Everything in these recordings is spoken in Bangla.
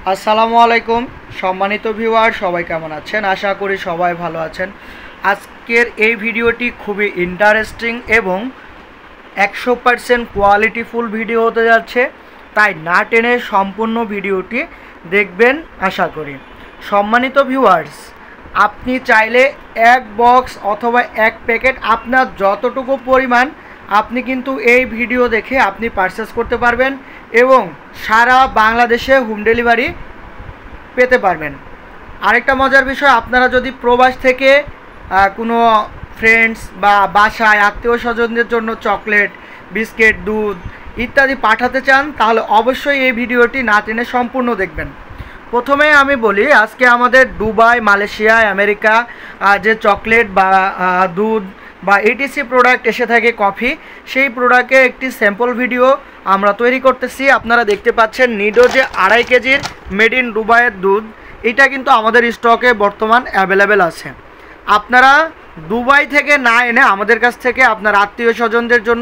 আসসালামু আলাইকুম সম্মানিত ভিউয়ার, সবাই কেমন আছেন? আশা করি সবাই ভালো আছেন। আজকের এই ভিডিওটি খুবই ইন্টারেস্টিং এবং 100% কোয়ালিটিফুল ভিডিও হতে যাচ্ছে, তাই না টেনে সম্পূর্ণ ভিডিওটি দেখবেন আশা করি। সম্মানিত ভিউয়ার্স, আপনি চাইলে এক বক্স অথবা এক প্যাকেট আপনার যতটুকু পরিমাণ আপনি কিন্তু এই ভিডিও দেখে আপনি পারচেস করতে পারবেন এবং সারা বাংলাদেশে হোম ডেলিভারি পেতে পারবেন। আরেকটা মজার বিষয়, আপনারা যদি প্রবাস থেকে কোনো ফ্রেন্ডস বা বাসায় আত্মীয় স্বজনদের জন্য চকলেট, বিস্কিট, দুধ ইত্যাদি পাঠাতে চান, তাহলে অবশ্যই এই ভিডিওটি না টেনে সম্পূর্ণ দেখবেন। প্রথমে আমি বলি, আজকে আমাদের দুবাই, মালয়েশিয়া, আমেরিকা যে চকলেট বা দুধ বা এটিসি প্রোডাক্ট এসে থাকে, কফি, সেই প্রোডাক্টের একটি স্যাম্পল ভিডিও আমরা তৈরি করতেছি। আপনারা দেখতে পাচ্ছেন নিডো যে 2.5 কেজির মেড ইন দুবাইয়ের দুধ, এটা কিন্তু আমাদের স্টকে বর্তমান অ্যাভেলেবেল আছে। আপনারা দুবাই থেকে না এনে আমাদের কাছ থেকে আপনার আত্মীয় স্বজনদের জন্য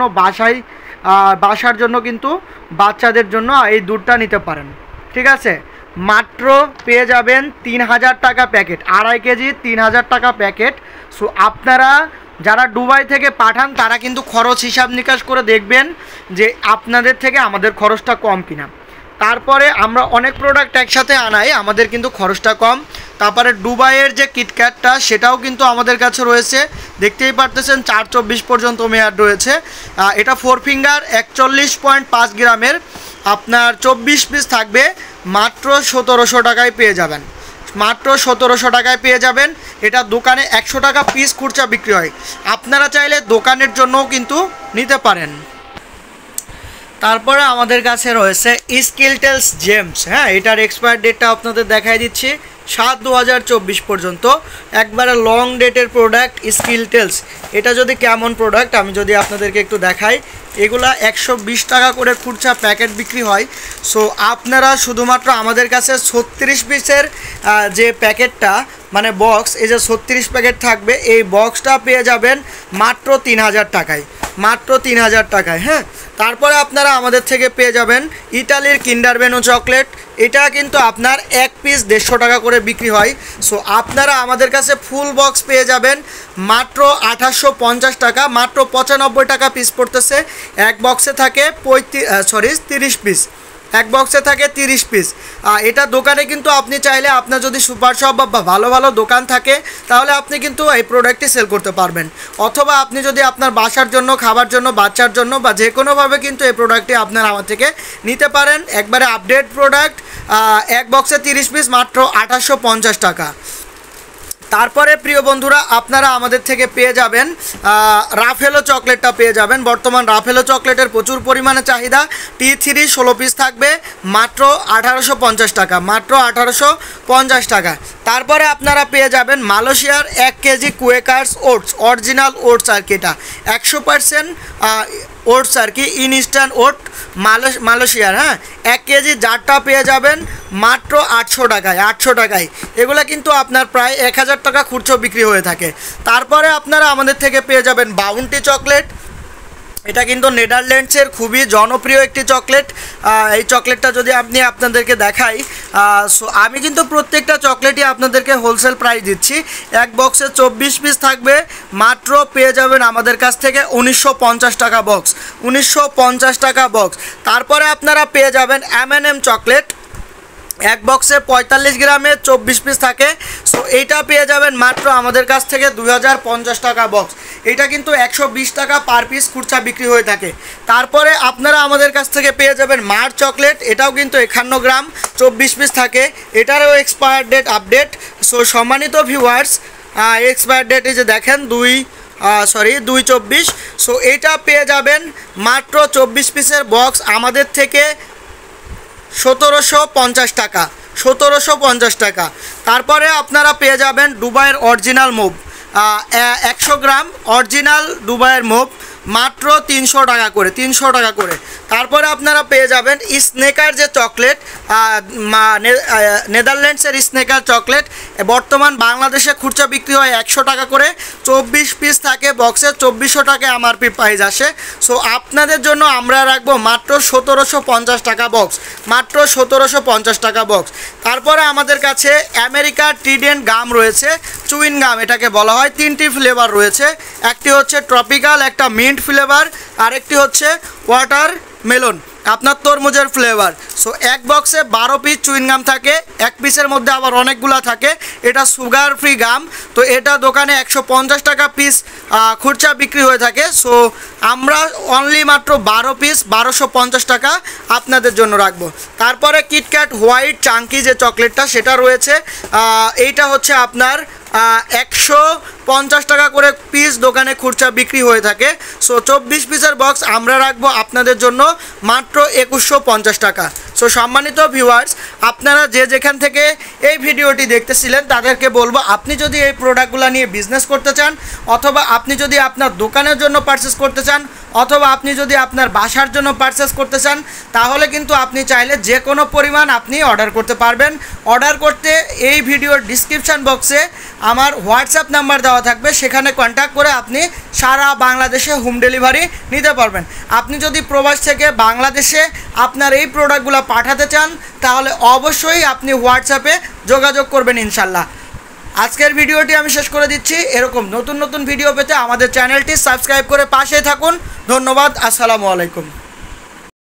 বাসার জন্য কিন্তু বাচ্চাদের জন্য এই দুধটা নিতে পারেন। ঠিক আছে, মাত্র পেয়ে যাবেন 3000 টাকা প্যাকেট, 2.5 কেজি 3000 টাকা প্যাকেট। সো আপনারা যারা দুবাই থেকে পাঠান তারা কিন্তু খরচ হিসাব নিকাশ করে দেখবেন যে আপনাদের থেকে আমাদের খরচটা কম কিনা। তারপরে আমরা অনেক প্রোডাক্ট একসাথে আনাই, আমাদের কিন্তু খরচটা কম। তারপরে দুবাইয়ের যে কিটক্যাটটা সেটাও কিন্তু আমাদের কাছে রয়েছে, দেখতেই পারতেছেন 4/24 পর্যন্ত মেয়াদ রয়েছে। এটা 4 ফিঙ্গার 41.5 গ্রামের, আপনার 24 পিস থাকবে, মাত্র 1700 টাকায় পেয়ে যাবেন। মাত্র 1700 টাকায় পেয়ে যাবেন। এটা দোকানে 100 টাকা পিস খুচরা বিক্রি হয়, আপনারা চাইলে দোকানের জন্যও কিন্তু নিতে পারেন। তারপরে আমাদের কাছে রয়েছে স্কিলটেলস জেমস। হ্যাঁ, এটার এক্সপায়ার ডেটটা আপনাদের দেখাই দিচ্ছি, 7/2024 পর্যন্ত, একবারে লং ডেটের প্রোডাক্ট স্কিলটেলস। এটা যদি কেমন প্রোডাক্ট আমি যদি আপনাদেরকে একটু দেখাই, এগুলা 120 টাকা করে খুচরা প্যাকেট বিক্রি হয়। সো আপনারা শুধুমাত্র আমাদের কাছে 36 পিসের যে প্যাকেটটা মানে বক্স, এই যে 36 প্যাকেট থাকবে, এই বক্সটা পেয়ে যাবেন মাত্র 3000 টাকায়, মাত্র 3000 টাকায়। হ্যাঁ, তারপরে আপনারা আমাদের থেকে পেয়ে যাবেন ইটালির কিন্ডার ভেনু চকলেট। এটা কিন্তু আপনার এক পিস 150 টাকা করে বিক্রি হয়। সো আপনারা আমাদের কাছে ফুল বক্স পেয়ে যাবেন মাত্র 2850 টাকা, মাত্র 95 টাকা পিস পড়তেছে। এক বক্সে থাকে 30 পিস, এক বক্সে থাকে 30 পিস। এটা দোকানে কিন্তু আপনি চাইলে, আপনার যদি সুপার শপ বা ভালো ভালো দোকান থাকে, তাহলে আপনি কিন্তু এই প্রোডাক্টটি সেল করতে পারবেন। অথবা আপনি যদি আপনার বাসার জন্য, খাবার জন্য, বাচ্চার জন্য বা যে কোনোভাবে কিন্তু এই প্রোডাক্টটি আপনার আমার থেকে নিতে পারেন। একবারে আপডেট প্রোডাক্ট, এক বক্সে 30 পিস, মাত্র 2850 টাকা। তারপরে প্রিয় বন্ধুরা, আপনারা আমাদের থেকে পেয়ে যাবেন রাফেলো চকলেটটা পেয়ে যাবেন। বর্তমান রাফেলো চকলেটের প্রচুর পরিমাণে চাহিদা। T3 16 পিস থাকবে, মাত্র 1850 টাকা, মাত্র 1850 টাকা। তারপরে আপনারা পেয়ে যাবেন মালয়েশিয়ার 1 kg Quakers oats, original oats আর কি, এটা 100% ওটস আর কি, ইনস্ট্যান্ট ওট মালয়েশিয়ার। হ্যাঁ, 1 কেজি জারটা পেয়ে যাবেন মাত্র 800 টাকায়, 800 টাকায়। এগুলো কিন্তু আপনার প্রায় 1000 টাকা খুচরো বিক্রি হয়ে থাকে। তারপরে আপনারা আমাদের থেকে পেয়ে যাবেন বাউন্টি চকলেট। এটা কিন্তু নেদারল্যান্ডসের খুবই জনপ্রিয় একটি চকলেট। এই চকলেটটা যদি আপনাদেরকে দেখাই, সো আমি কিন্তু প্রত্যেকটা চকলেটই আপনাদেরকে হোলসেল প্রাইস দিচ্ছি। এক বক্সে 24 পিস থাকবে, মাত্র পেয়ে যাবেন আমাদের কাছ থেকে 1950 টাকা বক্স, 1950 টাকা বক্স। তারপরে আপনারা পেয়ে যাবেন M&M চকলেট, এক বক্সে 45 গ্রামে 24 পিস থাকে। সো এইটা পেয়ে যাবেন মাত্র আমাদের কাছ থেকে 2050 টাকা বক্স। এটা কিন্তু 120 টাকা পার পিস খুচরা বিক্রি হয়ে থাকে। তারপরে আপনারা আমাদের কাছ থেকে পেয়ে যাবেন মার চকলেট, এটাও কিন্তু 51 গ্রাম 24 পিস থাকে, এটারও এক্সপায়ার ডেট আপডেট। সো সম্মানিত ভিউয়ার্স, এক্সপায়ার ডেট এই যে দেখেন 2/24। সো এইটা পেয়ে যাবেন মাত্র 24 পিসের বক্স আমাদের থেকে 1750 টাকা, 1750 টাকা। তারপরে আপনারা পেয়ে যাবেন দুবাইয়ের অরিজিনাল মুভ, 100 গ্রাম অরিজিনাল দুবাইয়ের মুভ, মাত্র 300 টাকা করে, 300 টাকা করে। তারপরে আপনারা পেয়ে যাবেন স্নেকার যে চকলেট, নেদারল্যান্ডসের স্নেকার চকলেট, বর্তমান বাংলাদেশে খুচরা বিক্রি হয় 100 টাকা করে, 24 পিস থাকে বক্সে, 2400 টাকা এমআরপি প্রাইস আসে। সো আপনাদের জন্য আমরা রাখবো মাত্র 1750 টাকা বক্স, মাত্র 1750 টাকা বক্স। তারপরে আমাদের কাছে আমেরিকার ট্রিডেন্ট গাম রয়েছে, চুইন গাম এটাকে বলা হয়। 3টি ফ্লেভার রয়েছে, একটি হচ্ছে ট্রপিক্যাল, একটা মিন্ট ফ্লেভার, আরেকটি হচ্ছে ওয়াটার মেলন, আপনার তরমুজের ফ্লেভার। সো এক বক্সে 12 পিস চুইনগাম থাকে, এক পিসের মধ্যে আবার অনেকগুলো থাকে। এটা সুগার ফ্রি গাম, তো এটা দোকানে 150 টাকা পিস খুচরা বিক্রি হয়ে থাকে। সো আমরা অনলি মাত্র 12 পিস 1250 টাকা আপনাদের জন্য রাখবো। তারপরে কিটক্যাট হোয়াইট চাঙ্কি যে চকলেটটা সেটা রয়েছে, এইটা হচ্ছে আপনার 150 টাকা করে পিস দোকানে খুচরা বিক্রি হয়ে থাকে। সো 24 পিসের বক্স আমরা রাখবো আপনাদের জন্য মাত্র 2150 টাকা। সো সম্মানিত ভিউয়ার্স, আপনারা যে যেখান থেকে এই ভিডিওটি দেখতেছিলেন তাদেরকে বলবো, আপনি যদি এই প্রোডাক্টগুলো নিয়ে বিজনেস করতে চান, অথবা আপনি যদি আপনার দোকানের জন্য পারচেস করতে চান, অথবা আপনি যদি আপনার বাসার জন্য পারচেস করতে চান, তাহলে কিন্তু আপনি চাইলে যে কোনো পরিমাণ আপনি অর্ডার করতে পারবেন। অর্ডার করতে এই ভিডিওর ডিসক্রিপশান বক্সে আমার হোয়াটসঅ্যাপ নাম্বার দেওয়া থাকবে, সেখানে কন্ট্যাক্ট করে আপনি সারা বাংলাদেশে হোম ডেলিভারি নিতে পারবেন। আপনি যদি প্রবাস থেকে বাংলাদেশে আপনার এই প্রোডাক্টগুলো পাঠাতে চান, তাহলে অবশ্যই আপনি হোয়াটসঅ্যাপে যোগাযোগ করবেন ইনশাল্লাহ। আজকের ভিডিওটি আমি শেষ করে দিচ্ছি। এরকম নতুন নতুন ভিডিও পেতে আমাদের চ্যানেলটি সাবস্ক্রাইব করে পাশেই থাকুন। ধন্যবাদ, আসসালামু আলাইকুম।